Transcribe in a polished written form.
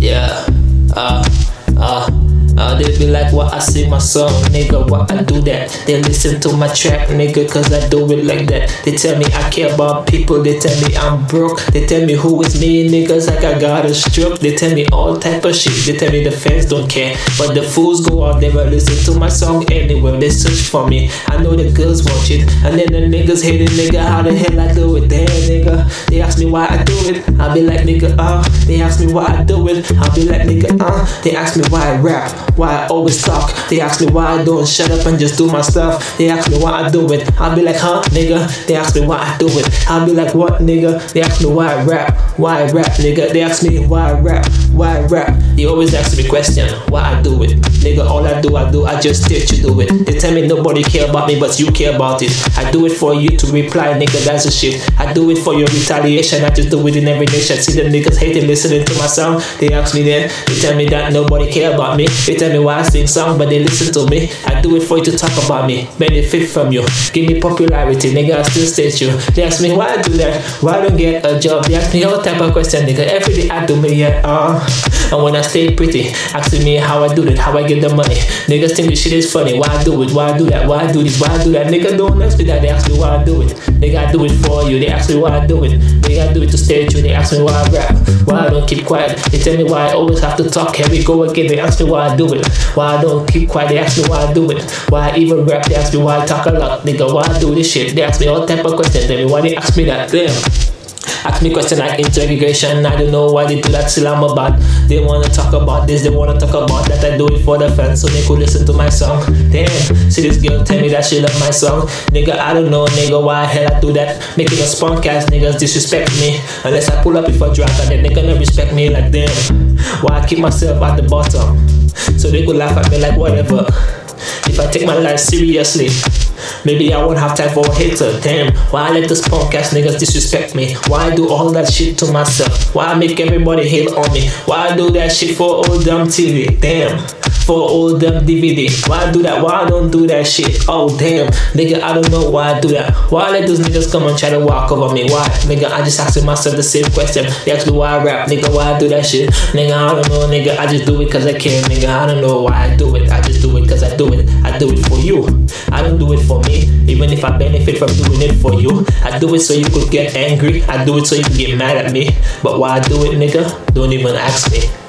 Yeah, they be like, what I sing my song, nigga, what I do that. They listen to my track, nigga, cause I do it like that. They tell me I care about people, they tell me I'm broke. They tell me who is me, niggas, like I got a stroke. They tell me all type of shit, they tell me the fans don't care. But the fools go out there and listen to my song anywhere. They search for me, I know the girls watch it. And then the niggas hate it, nigga, how the hell I do it. Damn, nigga, they ask me why I do it. I be like, nigga, they ask me why I do it. I be like, nigga, they ask me why I rap, why I always talk. They ask me why I don't shut up and just do my stuff. They ask me why I do it. I'll be like, huh, nigga. They ask me why I do it. I'll be like, what, nigga? They ask me why I rap, nigga. They ask me why I rap, They always ask me question, why I do it. Nigga, all I do, I just state you do it. They tell me nobody care about me, but you care about it. I do it for you to reply, nigga, that's the shit. I do it for your retaliation, I just do it in every nation. See the niggas hating listening to my song. They ask me then, they tell me that nobody care about me. They tell me why I sing song, but they listen to me. I do it for you to talk about me, benefit from you, give me popularity, nigga, I still state you. They ask me why I do that, why I don't get a job. They ask me all type of question, nigga, every day I do me, yeah, and when I stay pretty, asking me how I do it, how I get the money. Niggas think this shit is funny, why I do it, why I do that, why I do this, why I do that. Nigga, don't ask me that, they ask me why I do it. Nigga, I do it for you, they ask me why I do it. Nigga, I do it to stage you, they ask me why I rap, why I don't keep quiet. They tell me why I always have to talk, here we go again. They ask me why I do it, why I don't keep quiet. They ask me why I do it, why I even rap. They ask me why I talk a lot, nigga, why I do this shit. They ask me all type of questions, tell me why they ask me that. Damn. Ask me question like interrogation, I don't know why they do that, still I'm about. They wanna talk about this, they wanna talk about that. I do it for the fans so they could listen to my song. Damn, see this girl tell me that she love my song. Nigga, I don't know, nigga, why the hell I do that. Making a spunkcast, niggas disrespect me. Unless I pull up if I drop and then they gonna respect me like damn. Why I keep myself at the bottom, so they could laugh at me like whatever. If I take my life seriously, maybe I won't have time for a hater. Damn, why I let this podcast niggas disrespect me? Why I do all that shit to myself? Why I make everybody hate on me? Why I do that shit for old dumb TV? Damn, for old dumb DVD. Why I do that? Why I don't do that shit? Oh damn, nigga, I don't know why I do that. Why I let those niggas come and try to walk over me? Why? Nigga, I just asking myself the same question. They ask me why I rap, nigga, why I do that shit? Nigga, I don't know, nigga, I just do it cause I care, nigga. I don't know why I do it, I just do it cause I do it. I do it for you, I don't do it for me. Even if I benefit from doing it for you, I do it so you could get angry, I do it so you could get mad at me. But why I do it, nigga, don't even ask me.